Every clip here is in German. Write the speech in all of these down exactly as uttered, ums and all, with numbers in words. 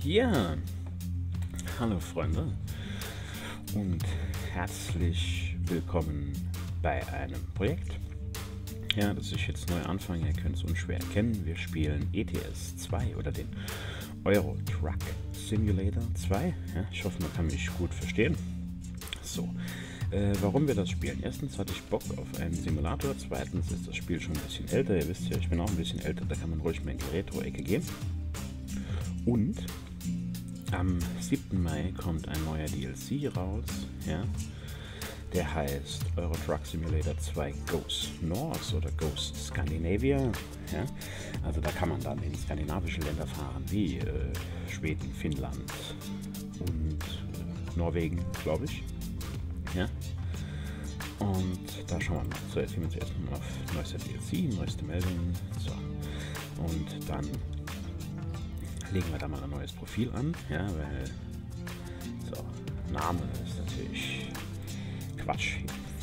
Ja, hallo Freunde und herzlich willkommen bei einem Projekt, ja, das ich jetzt neu anfange. Ihr könnt es unschwer erkennen. Wir spielen E T S zwei oder den Euro Truck Simulator zwei. Ja, ich hoffe, man kann mich gut verstehen. So, äh, warum wir das spielen? Erstens hatte ich Bock auf einen Simulator. Zweitens ist das Spiel schon ein bisschen älter. Ihr wisst ja, ich bin auch ein bisschen älter. Da kann man ruhig mal in die Retro-Ecke gehen. Und am siebten Mai kommt ein neuer D L C raus, ja, der heißt Euro Truck Simulator zwei Goes North oder Goes Scandinavia. Ja. Also da kann man dann in skandinavische Länder fahren, wie äh, Schweden, Finnland und äh, Norwegen, glaube ich. Ja. Und da schauen wir mal. So, jetzt gehen wir zuerst mal auf neuester D L C, neueste Meldungen. So. Und dann legen wir da mal ein neues Profil an, ja, weil so, Name ist natürlich Quatsch.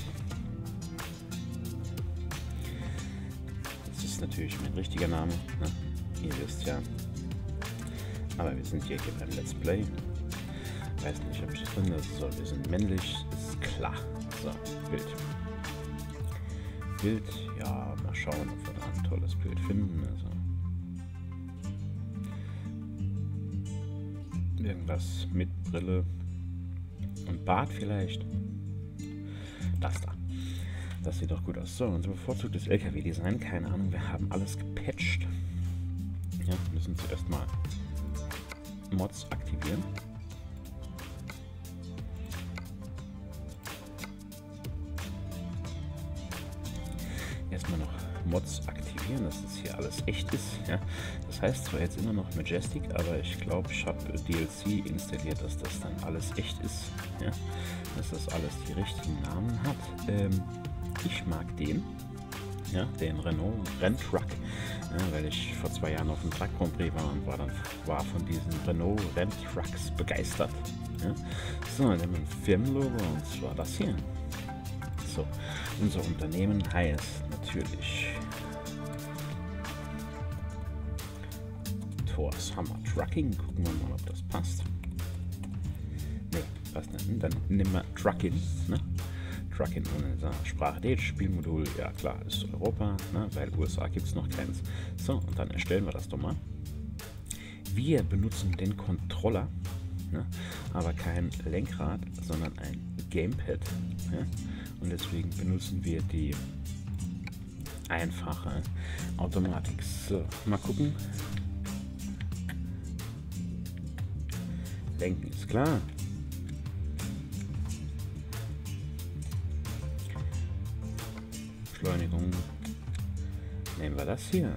Das ist natürlich mein richtiger Name, ne? Ihr wisst ja. Aber wir sind hier, hier beim Let's Play. Weiß nicht, ob ich das drin ist. So, wir sind männlich, ist klar. So, Bild. Bild, ja, mal schauen, ob wir da ein tolles Bild finden. Also irgendwas mit Brille und Bart vielleicht. Das da. Das sieht doch gut aus. So, unser bevorzugtes L K W-Design. Keine Ahnung, wir haben alles gepatcht. Ja, müssen zuerst mal Mods aktivieren. Erstmal noch Mods aktivieren, dass das hier alles echt ist. Ja. Das heißt zwar jetzt immer noch Majestic, aber ich glaube, ich habe D L C installiert, dass das dann alles echt ist. Ja. Dass das alles die richtigen Namen hat. Ähm, ich mag den, ja, den Renault Renntruck, ja, weil ich vor zwei Jahren auf dem Truck Grand Prix war und war dann war von diesen Renault Renntrucks begeistert. Ja. So, dann nehmen wir ein Firmenlogo und zwar das hier. So, unser Unternehmen heißt natürlich Thors Hammer Trucking. Gucken wir mal, ob das passt. Ne, passt nicht. Dann nehmen wir Trucking, ne? Trucking in unserer Sprache. Das Spielmodul, ja klar, ist Europa, ne? Weil U S A gibt es noch keins. So, und dann erstellen wir das doch mal. Wir benutzen den Controller, ne? Aber kein Lenkrad, sondern ein Gamepad. Ja? Und deswegen benutzen wir die einfache Automatik. So, mal gucken. Lenken ist klar. Beschleunigung. Nehmen wir das hier.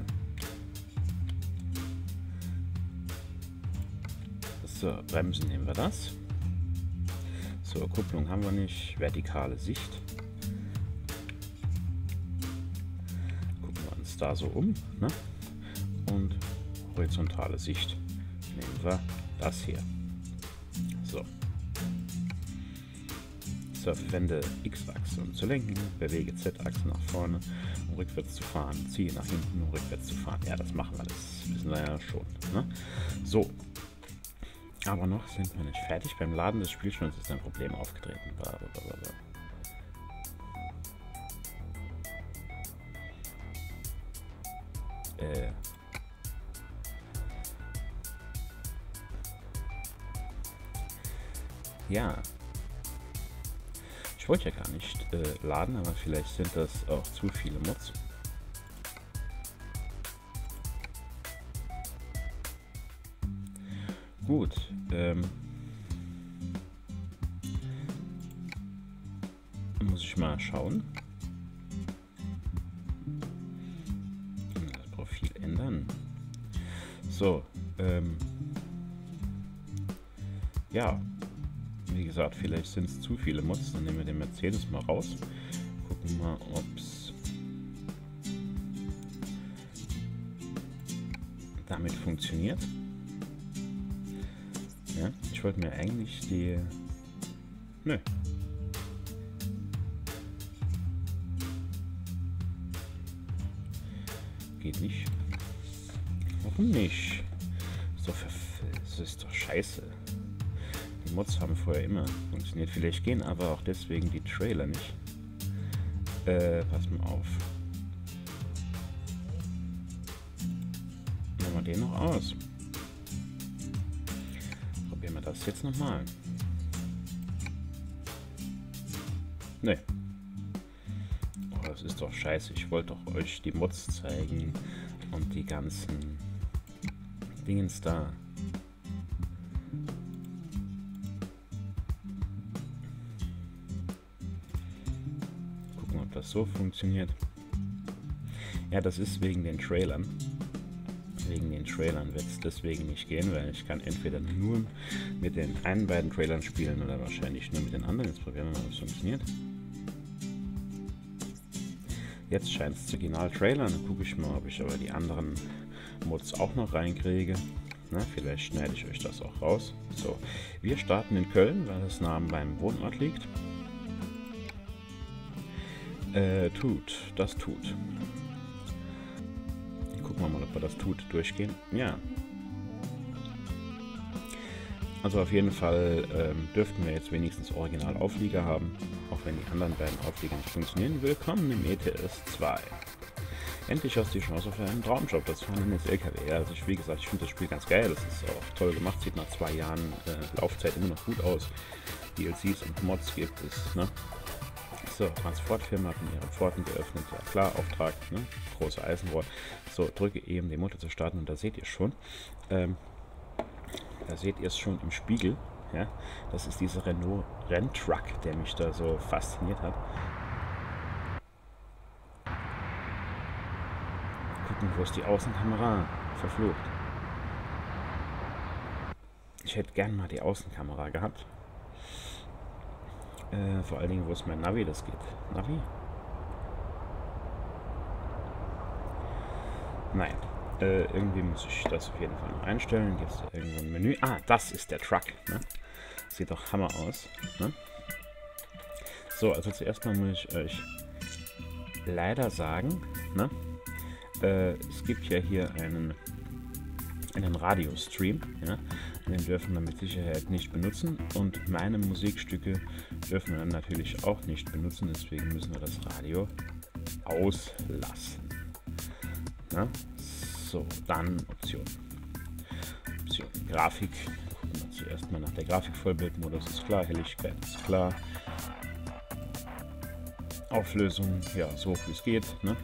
So, Bremsen nehmen wir das. So, Kupplung haben wir nicht. Vertikale Sicht. Gucken wir uns da so um. Ne? Und horizontale Sicht nehmen wir das hier. So. So, verwende X-Achse, um zu lenken. Bewege Z-Achse nach vorne, um rückwärts zu fahren. Ziehe nach hinten, um rückwärts zu fahren. Ja, das machen wir. Das wissen wir ja schon. Ne? So. Aber noch sind wir nicht fertig. Beim Laden des Spielstands ist ein Problem aufgetreten. Blablabla. Äh. Ja. Ich wollte ja gar nicht äh, laden, aber vielleicht sind das auch zu viele Mods. Gut, ähm, muss ich mal schauen. Das Profil ändern. So, ähm, ja, wie gesagt, vielleicht sind es zu viele Mods. Dann nehmen wir den Mercedes mal raus. Gucken mal, ob es damit funktioniert. Ja, ich wollte mir eigentlich die... Nö. Geht nicht. Warum nicht? ist doch, für, das ist doch scheiße. Die Mods haben vorher immer funktioniert. Vielleicht gehen aber auch deswegen die Trailer nicht. Äh, pass mal auf. Nehmen wir den noch aus. Probieren wir das jetzt nochmal. Ne. Oh, das ist doch scheiße. Ich wollte doch euch die Mods zeigen und die ganzen Dingens da. Gucken, ob das so funktioniert. Ja, das ist wegen den Trailern. Wegen den Trailern wird es deswegen nicht gehen, weil ich kann entweder nur mit den einen beiden Trailern spielen oder wahrscheinlich nur mit den anderen. Jetzt probieren wir mal, ob es funktioniert. Jetzt scheint es zu gehen. Trailern. Dann gucke ich mal, ob ich aber die anderen Mods auch noch reinkriege. Na, vielleicht schneide ich euch das auch raus. So, wir starten in Köln, weil das nah beim Wohnort liegt. Äh, tut, das tut. Gucken wir mal, ob wir das tut. Durchgehen. Ja. Also auf jeden Fall ähm, dürften wir jetzt wenigstens Original-Auflieger haben, auch wenn die anderen beiden Auflieger nicht funktionieren. Willkommen im E T S zwei. Endlich hast du die Chance auf einen Traumjob, das fahren in das L K W. Also ich, wie gesagt, ich finde das Spiel ganz geil, das ist auch toll gemacht, sieht nach zwei Jahren äh, Laufzeit immer noch gut aus. D L Cs und Mods gibt es, ne? So, Transportfirma hat ihre Pforten geöffnet, ja klar, Auftrag, ne? Große Eisenrohr. So, drücke E, um den Motor zu starten und da seht ihr schon, ähm, da seht ihr es schon im Spiegel, ja? Das ist dieser Renault Renntruck, der mich da so fasziniert hat. Gucken, wo ist die Außenkamera verflucht. Ich hätte gern mal die Außenkamera gehabt. Äh, vor allen Dingen, wo ist mein Navi, das geht. Navi? Nein. Äh, irgendwie muss ich das auf jeden Fall noch einstellen. Gibt es da irgendwo ein Menü? Ah, das ist der Truck. Ne? Sieht doch Hammer aus. Ne? So, also zuerst mal muss ich euch leider sagen, ne? äh, es gibt ja hier einen, einen Radiostream. Ja? Den dürfen wir mit Sicherheit nicht benutzen. Und meine Musikstücke dürfen wir dann natürlich auch nicht benutzen. Deswegen müssen wir das Radio auslassen. Ja? So, dann Option. Option. Grafik. Gucken wir zuerst mal nach der Grafik. Vollbildmodus ist klar. Helligkeit ist klar. Auflösung, ja, so hoch wie es geht. Ne?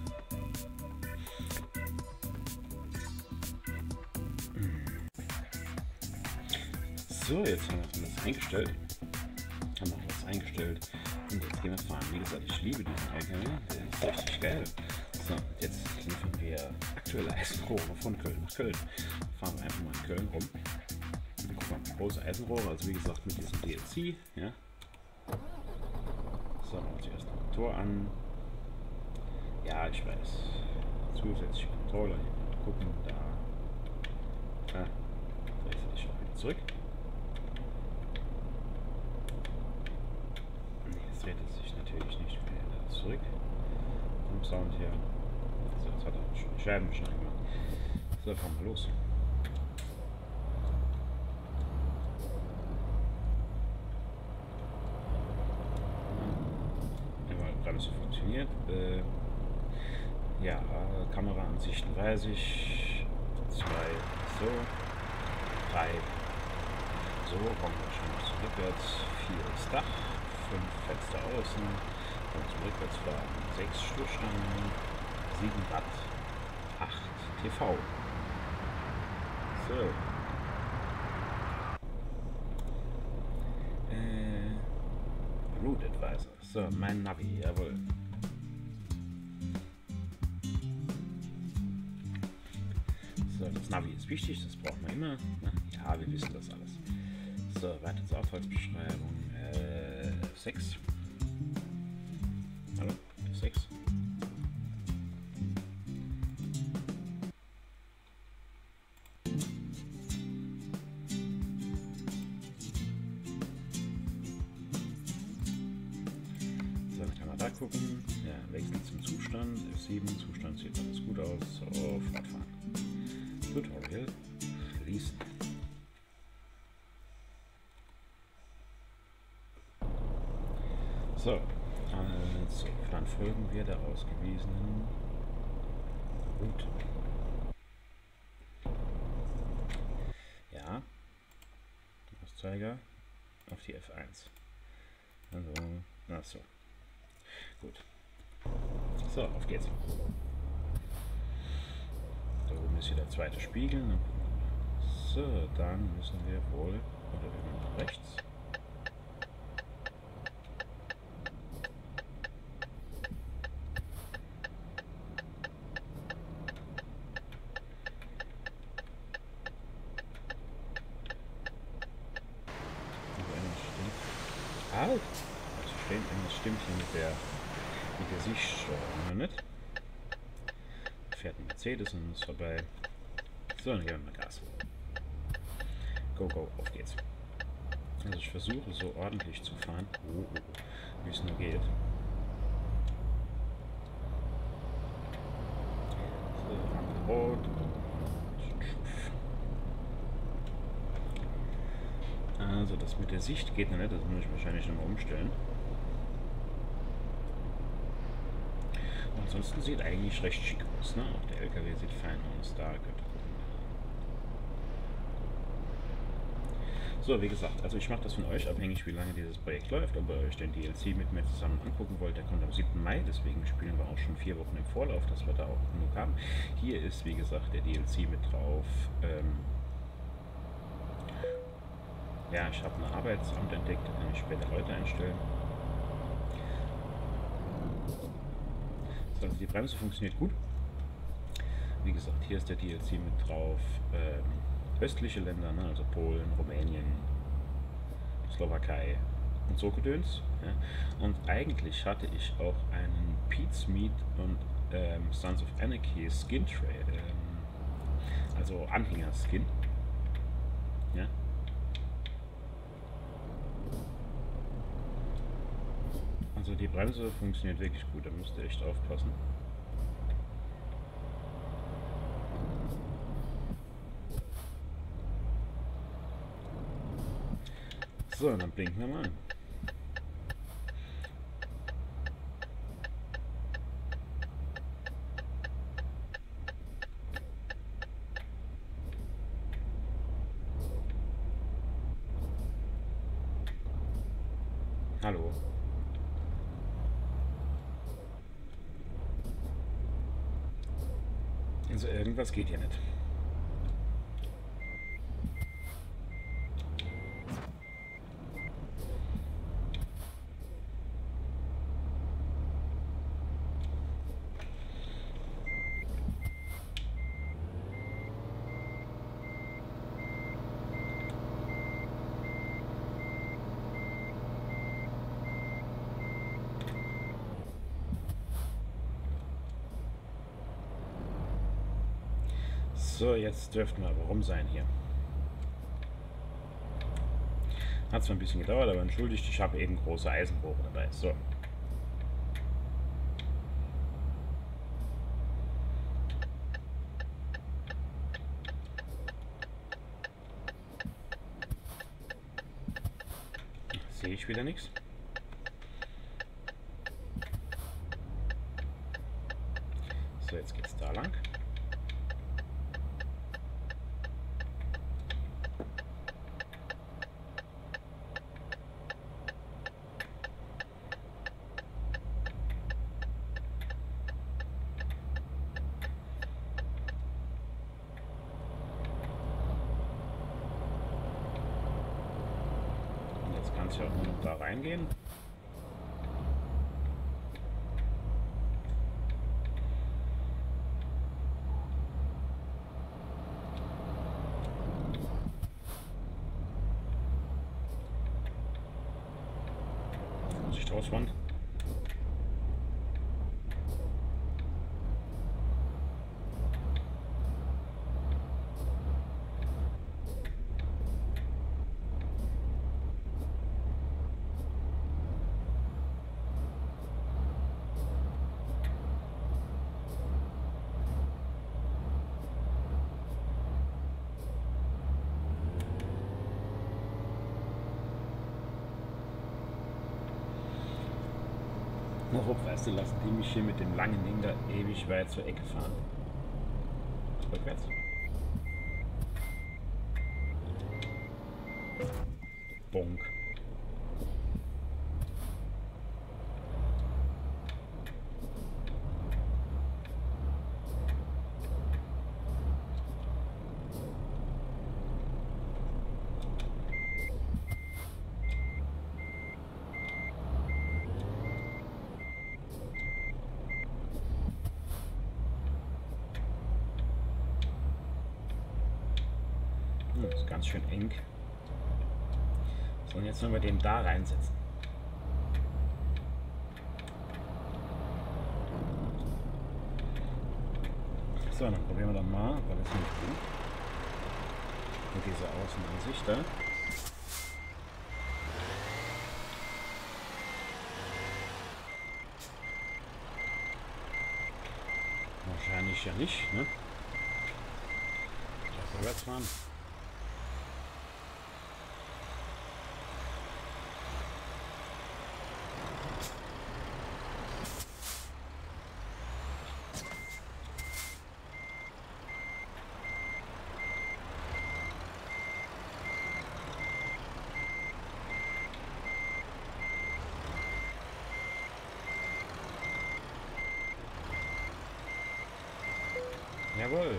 So, jetzt haben wir das eingestellt. Haben wir was eingestellt. Und jetzt gehen wir fahren. Wie gesagt, ich liebe diesen L K W. Der ist richtig geil. So, jetzt liefern wir aktuelle Eisenrohre von Köln nach Köln. Fahren wir einfach mal in Köln rum. Dann gucken wir mal, große Eisenrohre, also wie gesagt mit diesem D L C. Ja. So, machen wir zuerst den Motor an. Ja, ich weiß. Zusätzliche Controller. Hier gucken, da. Ah, dreht sich auch wieder zurück. Nee, jetzt dreht es sich natürlich nicht wieder zurück. Vom Sound her. So, jetzt hat er schon die Scheiben beschneiden gemacht. So, fahren wir los. Ja, Bremse funktioniert. Äh, ja, Kameraansichten weiß ich. Zwei, so. Drei, so. Kommen wir schon ein bisschen rückwärts. Vier ist Dach. Fünf Fenster außen. Und zum Rückwärtsfahren. Sechs Stoßstangen. Sieben Watt. Acht T V. So. Äh, Route Advisor. So, mein Navi, jawohl. So, das Navi ist wichtig, das braucht man immer. Na, ja, wir wissen das alles. So, weiter zur Auftragsbeschreibung. Äh, F sechs. Hallo? F sechs. Da gucken, ja, wechseln zum Zustand, F sieben, Zustand sieht alles gut aus, so, fortfahren. Tutorial schließen. So, also dann folgen wir der ausgewiesenen Route. Ja, Mauszeiger auf die F eins. Also, ach so. Gut. So, auf geht's. Da oben ist hier der zweite Spiegel. Ne? So, dann müssen wir wohl, oder wir nach rechts. Halt! Also stimmt, das stimmt hier mit der, mit der Sichtsteuerung noch nicht. Da fährt ein Mercedes und ist vorbei. So, dann geben wir mal Gas. Go, go, auf geht's. Also ich versuche so ordentlich zu fahren, oh, oh, wie es nur geht. So, Rot. Also das mit der Sicht geht noch nicht, das muss ich wahrscheinlich nochmal umstellen. Ansonsten sieht eigentlich recht schick aus, ne? Auch der L K W sieht fein aus, da könnte gucken. So, wie gesagt, also ich mache das von euch abhängig, wie lange dieses Projekt läuft. Ob ihr euch den D L C mit mir zusammen angucken wollt, der kommt am siebten Mai, deswegen spielen wir auch schon vier Wochen im Vorlauf, dass wir da auch genug haben. Hier ist, wie gesagt, der D L C mit drauf. Ähm ja, ich habe ein Arbeitsamt entdeckt, da kann ich später Leute einstellen. Also die Bremse funktioniert gut. Wie gesagt, hier ist der D L C mit drauf. Ähm, östliche Länder, ne, also Polen, Rumänien, Slowakei und so Gedöns. Ja. Und eigentlich hatte ich auch einen Pete's Meat und ähm, Sons of Anarchy Skin Tray, ähm, also Anhänger-Skin. Ja. Also die Bremse funktioniert wirklich gut, da müsst ihr echt aufpassen. So, dann blinken wir mal an. Hallo. Also irgendwas geht hier nicht. So, jetzt dürften wir aber rum sein hier. Hat zwar ein bisschen gedauert, aber entschuldigt, ich habe eben große Eisenrohre dabei. So. Sehe ich wieder nichts. So, jetzt geht's da lang. Kann es ja auch nur da reingehen. Vorsicht, Auswand. überhaupt, weißt du, lassen die mich hier mit dem langen Ding da ewig weit zur Ecke fahren. Rückwärts. Bonk. Das ist ganz schön eng. So, und jetzt wollen wir den da reinsetzen. So, dann probieren wir dann mal, weil das nicht gut. Mit dieser Außenansicht da. Wahrscheinlich ja nicht, ne? Ich vorwärts fahren. Jawohl.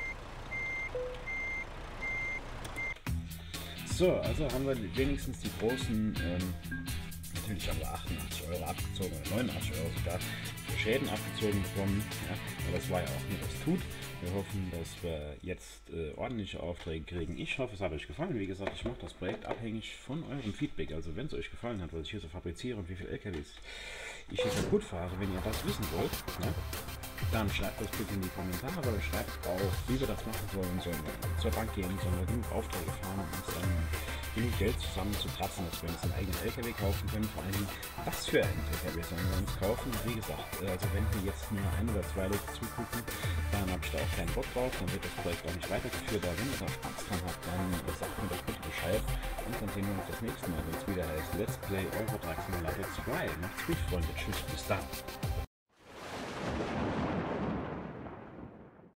So, also haben wir wenigstens die großen, ähm, natürlich haben wir achtundachtzig Euro abgezogen, oder neunundachtzig Euro sogar für Schäden abgezogen bekommen. Ja, aber das war ja auch nur das Tut. Wir hoffen, dass wir jetzt äh, ordentliche Aufträge kriegen. Ich hoffe, es hat euch gefallen. Wie gesagt, ich mache das Projekt abhängig von eurem Feedback. Also wenn es euch gefallen hat, was ich hier so fabriziere und wie viele L K Ws ich hier kaputt fahre, wenn ihr das wissen wollt, ja, dann schreibt das bitte in die Kommentare, oder schreibt auch, wie wir das machen sollen. Sollen wir zur Bank gehen, sollen wir genug Aufträge fahren, um uns dann genug Geld zusammenzukratzen, dass wir uns einen eigenen L K W kaufen können. Vor allem, was für einen L K W sollen wir uns kaufen? Wie gesagt, also wenn wir jetzt nur ein oder zwei Leute zugucken, dann habe ich da auch keinen Bock drauf, dann wird das Projekt auch nicht weitergeführt. Aber wenn ihr da Spaß dran habt, dann sagt mir doch bitte Bescheid und dann sehen wir uns das nächste Mal, wenn es wieder heißt Let's Play Euro Truck Simulator zwei. Macht's gut, Freunde. Tschüss, bis dann.